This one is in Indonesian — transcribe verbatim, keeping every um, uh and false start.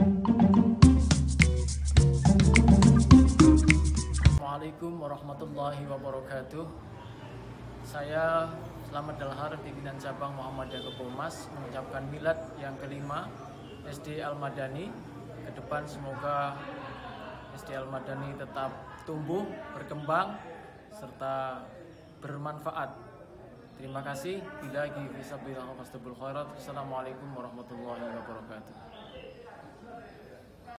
Assalamualaikum warahmatullahi wabarakatuh. Saya Selamat Dalhar, pimpinan cabang Muhammadiyah Kebomas, mengucapkan milad yang kelima S D Al-Madani. Ke depan semoga S D Al-Madani tetap tumbuh, berkembang, serta bermanfaat. Terima kasih. Billahi fisabilillah wa fastabul khairat. Assalamualaikum warahmatullahi wabarakatuh.